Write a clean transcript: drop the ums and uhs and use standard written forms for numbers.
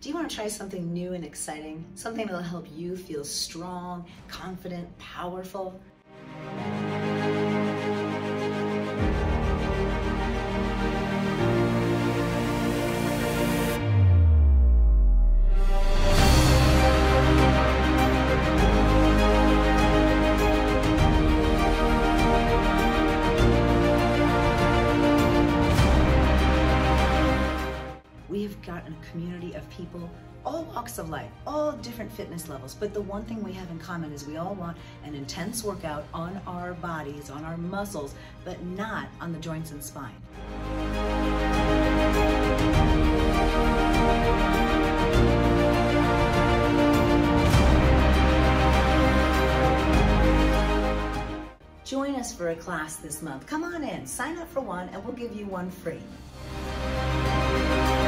Do you want to try something new and exciting? Something that'll help you feel strong, confident, powerful? We have gotten a community of people, all walks of life, all different fitness levels, but the one thing we have in common is we all want an intense workout on our bodies, on our muscles, but not on the joints and spine. Join us for a class this month. Come on in, sign up for one, and we'll give you one free.